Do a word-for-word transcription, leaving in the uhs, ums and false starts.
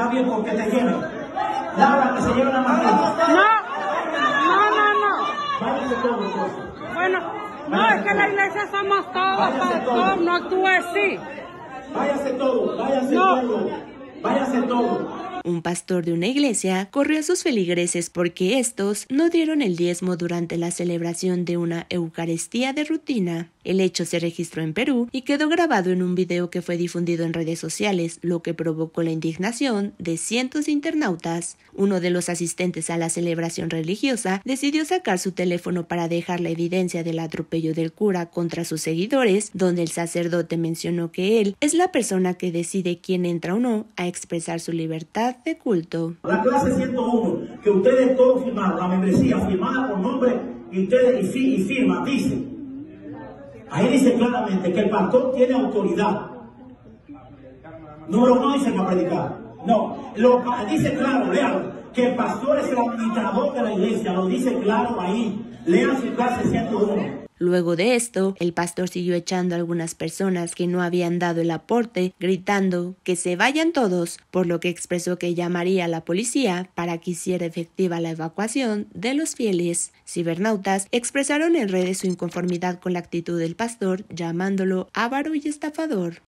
Está bien, porque te lleven. Laura, que se lleven a María. No, no, no, no. Váyanse todos, entonces. Bueno, no, es que la iglesia somos todos, pastor, no actúe así. Váyanse todos, váyanse No. todos, váyanse todos. Un pastor de una iglesia corrió a sus feligreses porque estos no dieron el diezmo durante la celebración de una Eucaristía de rutina. El hecho se registró en Perú y quedó grabado en un video que fue difundido en redes sociales, lo que provocó la indignación de cientos de internautas. Uno de los asistentes a la celebración religiosa decidió sacar su teléfono para dejar la evidencia del atropello del cura contra sus seguidores, donde el sacerdote mencionó que él es la persona que decide quién entra o no a expresar su libertad de culto. La clase ciento uno, que ustedes todos firmaron, la membresía firmada por nombre y ustedes y, fi, y firma, dice, ahí dice claramente que el pastor tiene autoridad. Número uno dice que a predicar. No, lo dice claro, lean, que el pastor es el administrador de la iglesia, lo dice claro ahí. Lean su clase ciento uno. Luego de esto, el pastor siguió echando a algunas personas que no habían dado el aporte, gritando que se vayan todos, por lo que expresó que llamaría a la policía para que hiciera efectiva la evacuación de los fieles. Cibernautas expresaron en redes su inconformidad con la actitud del pastor, llamándolo avaro y estafador.